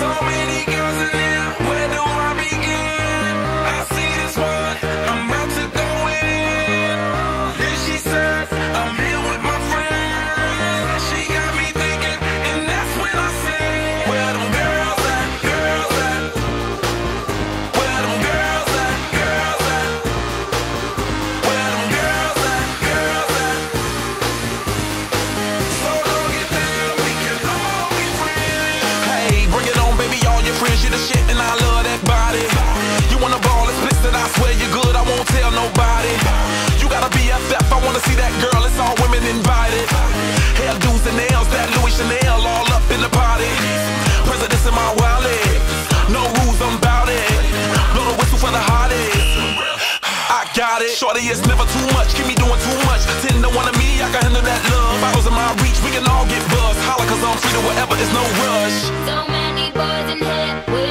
So many girls in here, where do I begin? I see this one, I'm about to go in. Then she says, I'm here with my friend. She got me thinking, and that's when I say, where them girls at, girls at? Where them girls at, girls at? Where them girls at, girls at? So don't get down, we can all be friends. Hey, bring it on, baby, all your friends, you the shit, and I love that body. You wanna ball, it's bliss that I swear you're good, I won't tell nobody. You got a BFF, I wanna see that girl, it's all women invited. Hairdos and nails, that Louis Chanel, all up in the party. Presidents in my wallet, no rules, I'm bout it. Blow the whistle for the hottest. I got it. Shorty, it's never too much. Keep me doing too much. 10 to 1 of me, I can handle that love. Bottles in my reach, we can all get buzzed. Holla, cause I'm free to whatever, it's no rush. So many boys in here.